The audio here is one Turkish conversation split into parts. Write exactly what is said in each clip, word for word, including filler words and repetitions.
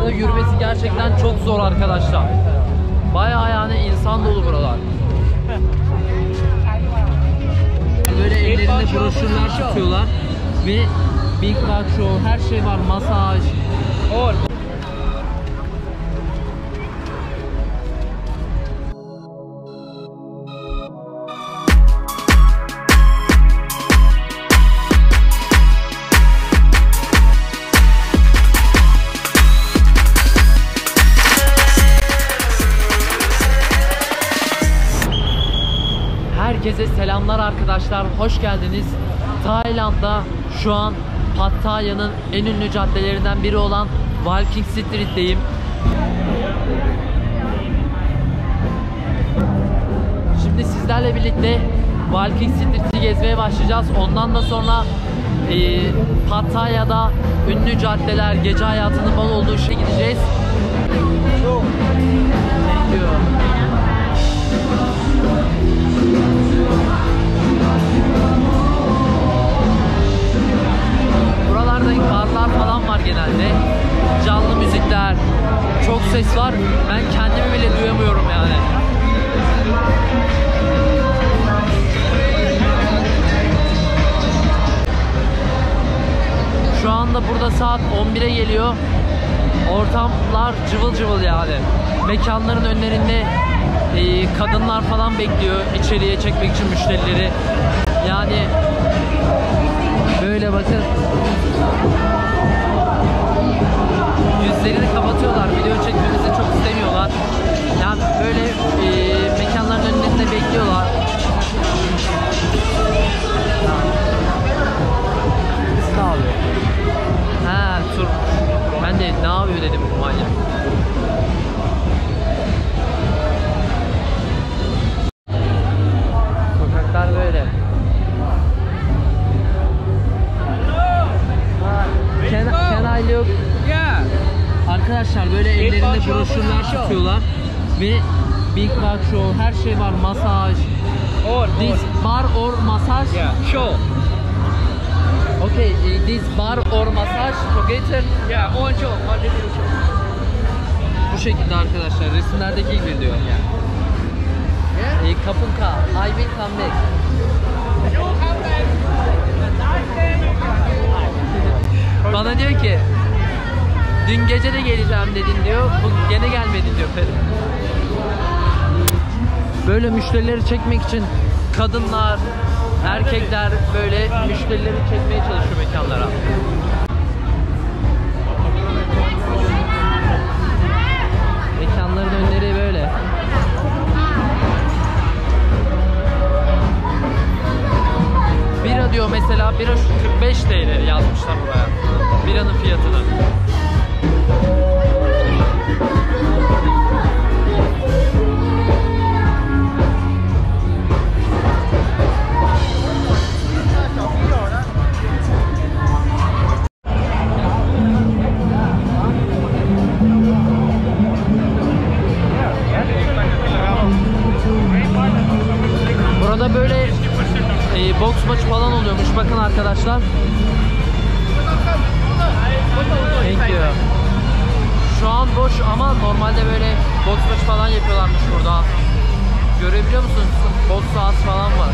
buralarda yürümesi gerçekten çok zor arkadaşlar. Bayağı yani insan dolu buralar. Böyle ellerinde broşürler tutuyorlar ve Big Bag Show, her şey var, masaj. Herkese selamlar arkadaşlar, hoş geldiniz. Tayland'da şu an Pattaya'nın en ünlü caddelerinden biri olan Walking Street'teyim. Şimdi sizlerle birlikte Walking Street'i gezmeye başlayacağız. Ondan da sonra e, Pattaya'da ünlü caddeler, gece hayatının bol olduğu şeye gideceğiz. Thank you. Buralarda barlar falan var genelde. Canlı müzikler, çok ses var. Ben kendimi bile duyamıyorum yani. Şu anda burada saat on bire geliyor. Ortamlar cıvıl cıvıl yani. Mekanların önlerinde e, kadınlar falan bekliyor içeriye çekmek için müşterileri. Yani böyle bakın. Yüzlerini kapatıyorlar. Video çekmemizi çok istemiyorlar. Yani böyle e, mekanların önlerinde bekliyorlar. Ne yapıyor? Ha, tur. Ben de ne yapıyor dedim bu manyak. Sokaklar böyle. Can, can I look? Yeah. Arkadaşlar böyle ellerinde broşürler tutuyorlar ve Big Bag Show, her şey var, masaj. Or, This bar or massage? yeah, show. Okay, this bar or massage together. Yeah, on show, on the show. Bu şekilde arkadaşlar, resimlerdeki gibi diyor. Yeah. E, Kapunka, I will come back. You come back. Bana diyor ki, dün gece de geleceğim dedin diyor, bu gene gelmedin diyor. Böyle müşterileri çekmek için kadınlar, erkekler böyle müşterileri çekmeye çalışıyor mekanlara. Mekanların önleri böyle. Bira diyor mesela, bira kırk beş T L yazmışlar buraya. Biranın fiyatını. Burada böyle e, boks maçı falan oluyormuş. Bakın arkadaşlar. Thank you. Şu an boş ama normalde böyle boks maçı falan yapıyorlarmış burada. Görebiliyor musunuz? Boks sahası falan var.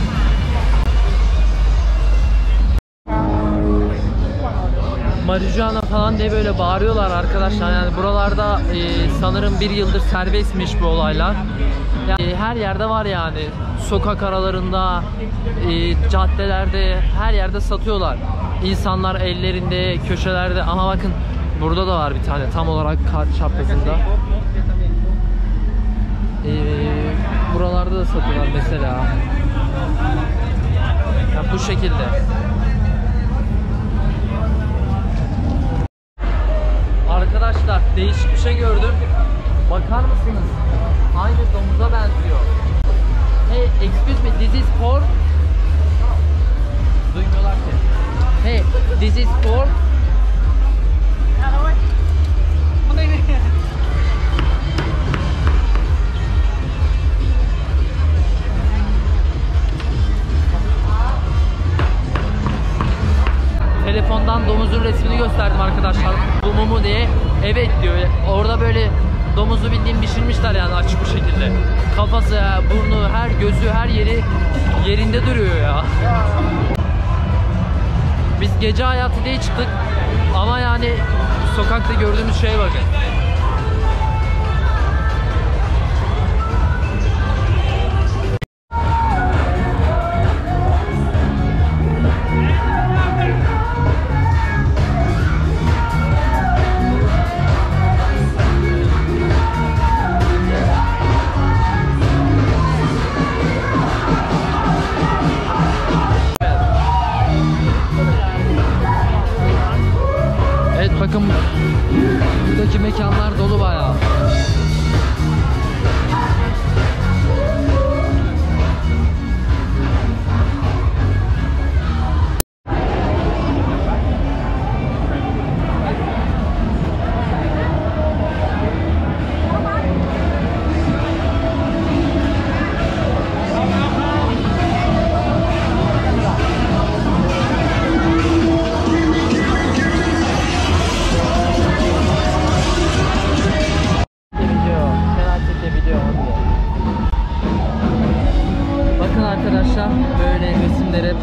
Marijuana falan diye böyle bağırıyorlar arkadaşlar. Yani buralarda e, sanırım bir yıldır serbestmiş bu olaylar. Yani her yerde var yani. Sokak aralarında, e, caddelerde, her yerde satıyorlar. İnsanlar ellerinde, köşelerde. Aha bakın burada da var bir tane tam olarak kart çaprazında. E, buralarda da satıyorlar mesela. Yani bu şekilde. Arkadaşlar değişik bir şey gördüm. Bakar mısınız? Aynı domuza benziyor. Hey, excuse me, this is pork. Duymuyorlar ki. Hey, this is pork. Telefondan domuzun resmini gösterdim arkadaşlar. Bu mumu mu diye. Evet diyor. Orada böyle domuzu bildiğin pişirmişler yani açık bir şekilde. Kafası, burnu, her gözü, her yeri yerinde duruyor ya. Biz gece hayatı diye çıktık ama yani sokakta gördüğümüz şeye bakın. Evet bakın buradaki mekanlar dolu bayağı. Bakın arkadaşlar böyle resimleri.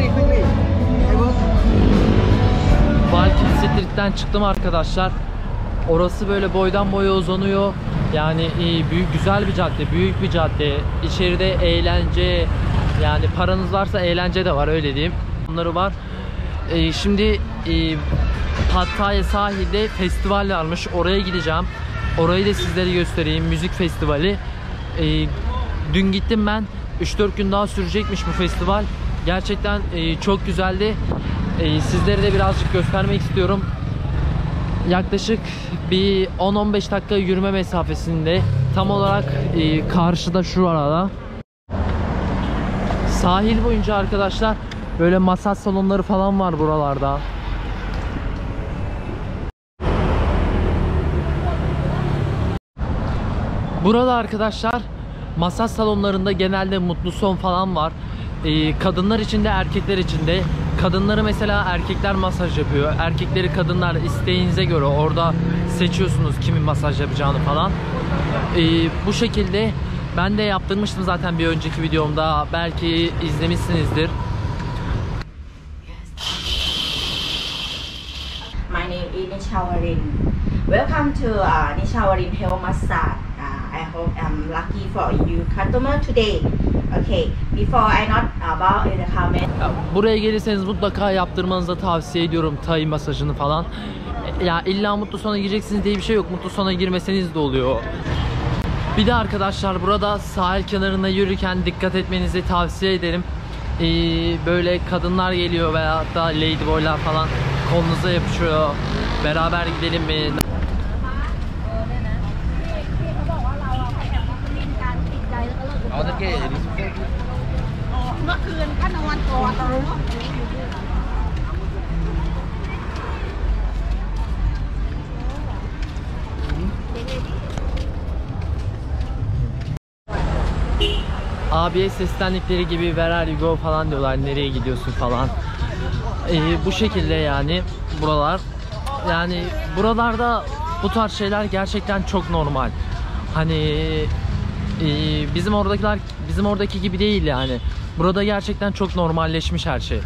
Valkyrie Street'ten çıktım arkadaşlar. Orası böyle boydan boya uzanıyor. Yani büyük, güzel bir cadde, büyük bir cadde. İçeride eğlence, yani paranız varsa eğlence de var, öyle diyeyim. Bunları var. Ee, şimdi e, Pattaya sahilde festival varmış. Oraya gideceğim. Orayı da sizlere göstereyim. Müzik festivali. Ee, dün gittim ben. üç dört gün daha sürecekmiş bu festival. Gerçekten e, çok güzeldi. E, sizlere de birazcık göstermek istiyorum. Yaklaşık bir on on beş dakika yürüme mesafesinde. Tam olarak e, karşıda, şu arada. Sahil boyunca arkadaşlar böyle masaj salonları falan var buralarda. Burada arkadaşlar masaj salonlarında genelde mutlu son falan var. Ee, kadınlar için de erkekler için de. Kadınları mesela erkekler masaj yapıyor. Erkekleri kadınlar isteğinize göre orada seçiyorsunuz kimin masaj yapacağını falan. Ee, bu şekilde ben de yaptırmıştım zaten bir önceki videomda. Belki izlemişsinizdir. My name is Nishawarin. Welcome to uh, Nishawarin Health Massage. I hope I'm lucky for you customer today. Okay, before I not about in the comment. Ya, buraya gelirseniz mutlaka yaptırmanızı tavsiye ediyorum Thai masajını falan. Ya illa mutlu sona gireceksiniz diye bir şey yok. Mutlu sona girmeseniz de oluyor. Bir de arkadaşlar burada sahil kenarında yürürken dikkat etmenizi tavsiye ederim. Ee, böyle kadınlar geliyor veya da ladyboylar falan kolunuza yapışıyor. Beraber gidelim mi? เอาตะเกียบเมื่อคืนก็นอนก่อน Abiye seslendikleri gibi where are you go falan diyorlar, nereye gidiyorsun falan. Ee, bu şekilde yani buralar. Yani buralarda bu tarz şeyler gerçekten çok normal. Hani e, bizim oradakiler bizim oradaki gibi değil yani. Burada gerçekten çok normalleşmiş her şey.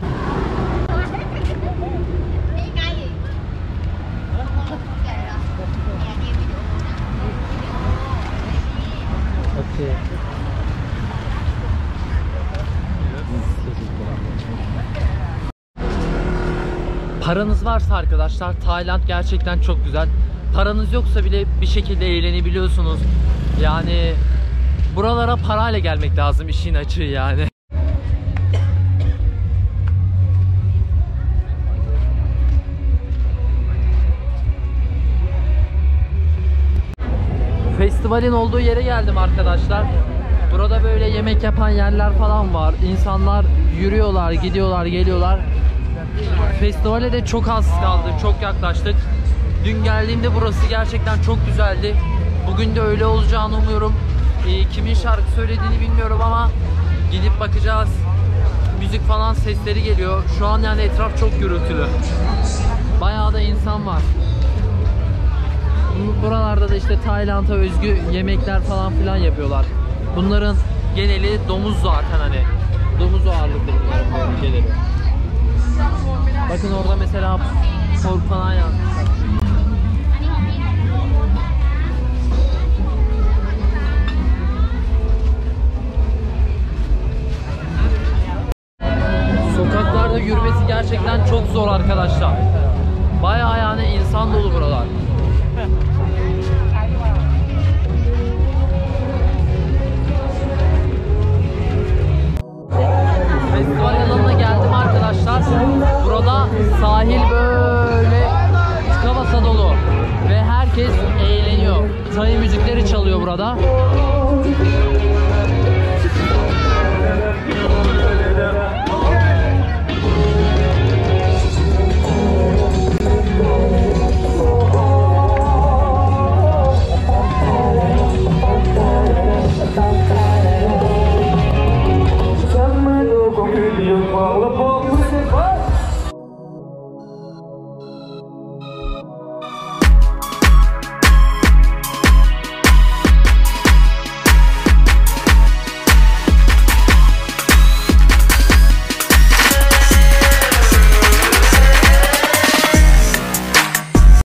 Okay. Paranız varsa arkadaşlar Tayland gerçekten çok güzel. Paranız yoksa bile bir şekilde eğlenebiliyorsunuz. Yani buralara parayla gelmek lazım, işin açığı yani. Festivalin olduğu yere geldim arkadaşlar. Burada böyle yemek yapan yerler falan var. İnsanlar yürüyorlar, gidiyorlar, geliyorlar. Festivale de çok az kaldı, çok yaklaştık. Dün geldiğimde burası gerçekten çok güzeldi. Bugün de öyle olacağını umuyorum. E, kimin şarkı söylediğini bilmiyorum ama gidip bakacağız. Müzik falan sesleri geliyor. Şu an yani etraf çok gürültülü. Bayağı da insan var. Bu- Buralarda da işte Tayland'a özgü yemekler falan filan yapıyorlar. Bunların geneli domuz zaten hani. Domuz ağırlıklı bunların bölgeleri. Bakın orada mesela pork falan yapmışlar. Sokaklarda yürümesi gerçekten çok zor arkadaşlar. Bayağı yani insan dolu buralar. Festival alanına geldim arkadaşlar. Burada sahil böyle tıka basa dolu ve herkes eğleniyor. Tay müzikleri çalıyor burada.